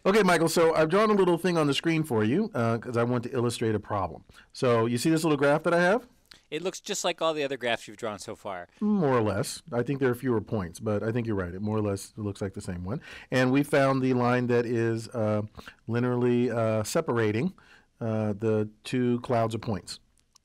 Okay, Michael, so I've drawn a little thing on the screen for you because I want to illustrate a problem. So you see this little graph that I have? It looks just like all the other graphs you've drawn so far. More or less. I think there are fewer points, but I think you're right. It more or less looks like the same one. And we found the line that is linearly separating the two clouds of points.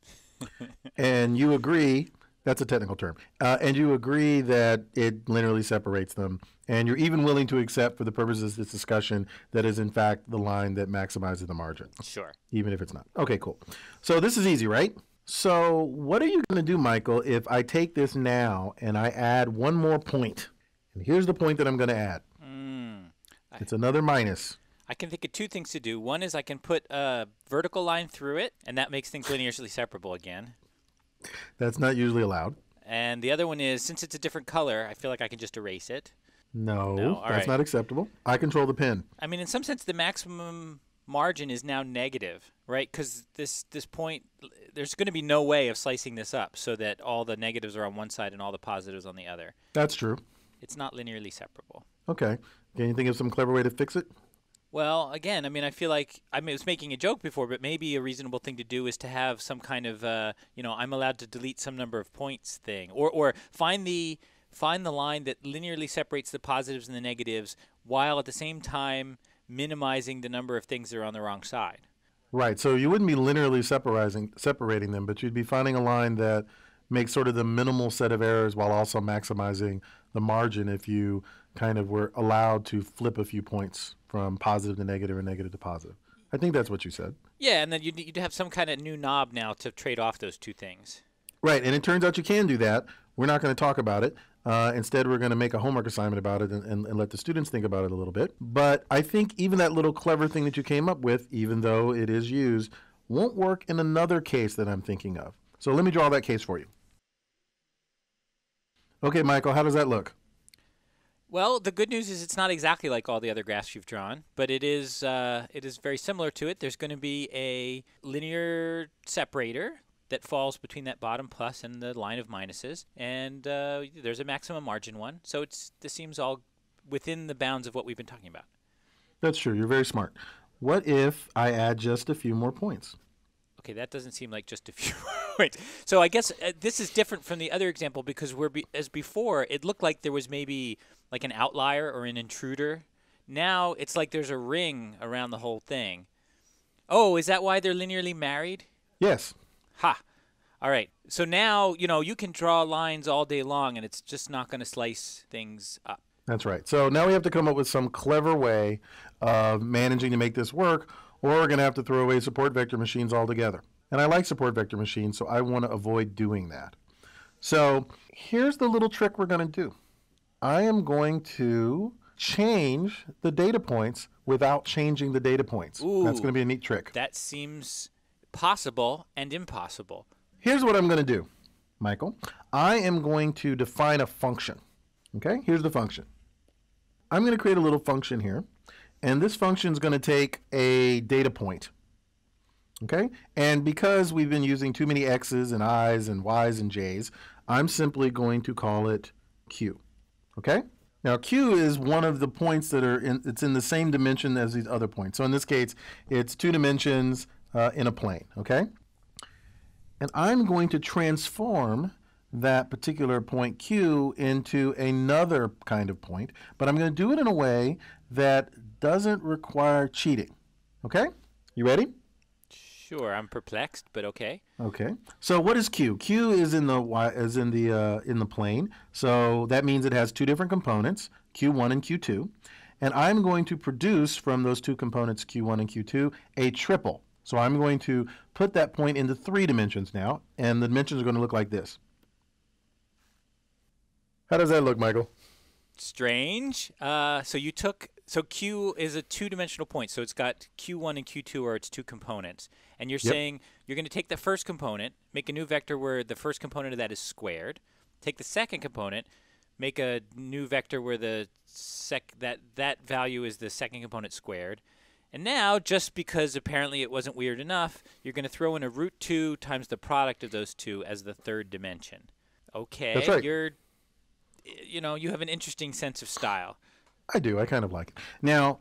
And you agree, that's a technical term, and you agree that it linearly separates them. And you're even willing to accept, for the purposes of this discussion, that is in fact the line that maximizes the margin, Sure. even if it's not. Okay, cool. So this is easy, right? So what are you going to do, Michael, if I take this now and I add one more point? And here's the point that I'm going to add. It's another minus. I can think of two things to do. One is I can put a vertical line through it, and that makes things linearly separable again. That's not usually allowed. And the other one is, since it's a different color, I feel like I can just erase it. No, all that's right. not acceptable. I control the pen. I mean, in some sense, the maximum margin is now negative, right? Because this point, there's going to be no way of slicing this up so that all the negatives are on one side and all the positives on the other. That's true. It's not linearly separable. Okay. Can you think of some clever way to fix it? Well, again, I mean, I feel like I was making a joke before, but maybe a reasonable thing to do is to have some kind of, I'm allowed to delete some number of points thing, or find the line that linearly separates the positives and the negatives, while at the same time minimizing the number of things that are on the wrong side. Right. So you wouldn't be linearly separating them, but you'd be finding a line that makes sort of the minimal set of errors while also maximizing the margin if you kind of were allowed to flip a few points from positive to negative or negative to positive. I think that's what you said. Yeah, and then you'd have some kind of new knob now to trade off those two things. Right. And it turns out you can do that. We're not going to talk about it. Instead, we're going to make a homework assignment about it and let the students think about it a little bit. But I think even that little clever thing that you came up with, even though it is used, won't work in another case that I'm thinking of. So let me draw that case for you. Okay, Michael, how does that look? Well, the good news is it's not exactly like all the other graphs you've drawn, but it is very similar to it. There's going to be a linear separator that falls between that bottom plus and the line of minuses, and there's a maximum margin one. So this seems all within the bounds of what we've been talking about. That's true. You're very smart. What if I add just a few more points? Okay, that doesn't seem like just a few points. So I guess this is different from the other example because as before, it looked like there was maybe like an outlier or an intruder. Now it's like there's a ring around the whole thing. Oh, is that why they're linearly married? Yes. Ha. All right. So now, you can draw lines all day long and it's just not going to slice things up. That's right. So now we have to come up with some clever way of managing to make this work, or we're going to have to throw away support vector machines altogether. And I like support vector machines, so I want to avoid doing that. So here's the little trick we're going to do. I am going to change the data points without changing the data points. Ooh, that's going to be a neat trick. That seems possible and impossible. Here's what I'm going to do, Michael. I am going to define a function. Okay, here's the function. I'm going to create a little function here, and this function is going to take a data point. Okay, and because we've been using too many x's and i's and y's and j's, I'm simply going to call it q. Okay, now q is one of the points that it's in the same dimension as these other points. So in this case, it's 2 dimensions in a plane. Okay, and I'm going to transform that particular point Q into another kind of point, but I'm going to do it in a way that doesn't require cheating. Okay? You ready? Sure, I'm perplexed, but okay. Okay. So what is Q? Q is in the plane. So that means it has two different components, Q1 and Q2. And I'm going to produce from those two components, Q1 and Q2, a triple. So I'm going to put that point into 3 dimensions now, and the dimensions are going to look like this. How does that look, Michael? Strange. So Q is a 2-dimensional point. So it's got Q1 and Q2 are its two components. And you're saying you're going to take the first component, make a new vector where the first component of that is squared. Take the second component, make a new vector where that value is the second component squared. And now, just because apparently it wasn't weird enough, you're going to throw in a root 2 times the product of those two as the third dimension. Okay. That's right. You have an interesting sense of style. I do. I kind of like it. Now,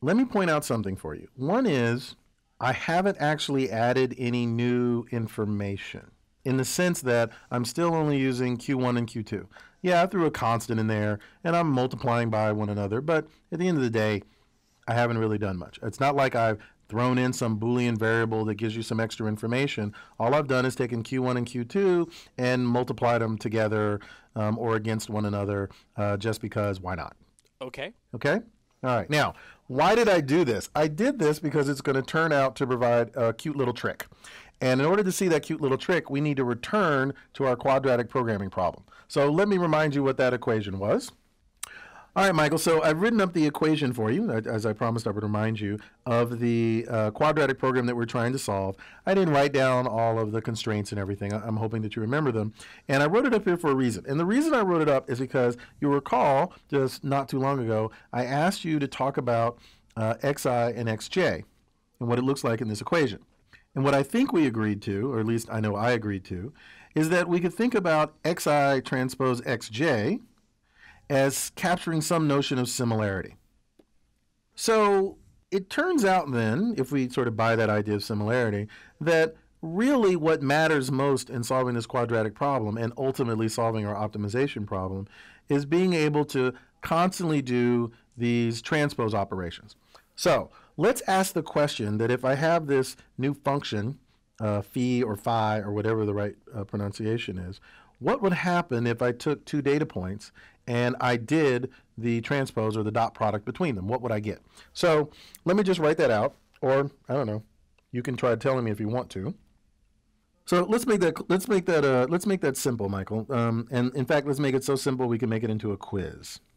let me point out something for you. One is I haven't actually added any new information in the sense that I'm still only using Q1 and Q2. Yeah, I threw a constant in there and I'm multiplying by one another, but at the end of the day, I haven't really done much. It's not like I've thrown in some Boolean variable that gives you some extra information. All I've done is taken Q1 and Q2 and multiplied them together or against one another just because why not? Okay. Okay? All right. Now, why did I do this? I did this because it's going to turn out to provide a cute little trick. And in order to see that cute little trick, we need to return to our quadratic programming problem. So let me remind you what that equation was. All right, Michael, so I've written up the equation for you, as I promised I would remind you, of the quadratic program that we're trying to solve. I didn't write down all of the constraints and everything. I'm hoping that you remember them. And I wrote it up here for a reason. And the reason I wrote it up is because you recall, just not too long ago, I asked you to talk about xi and xj and what it looks like in this equation. And what I think we agreed to, or at least I know I agreed to, is that we could think about xi transpose xj as capturing some notion of similarity. So it turns out then, if we sort of buy that idea of similarity, that really what matters most in solving this quadratic problem and ultimately solving our optimization problem is being able to constantly do these transpose operations. So let's ask the question that if I have this new function, phi or phi or whatever the right pronunciation is, what would happen if I took two data points and I did the transpose or the dot product between them? What would I get? So let me just write that out, or I don't know. You can try telling me if you want to. So let's make that simple, Michael. And in fact, let's make it so simple we can make it into a quiz.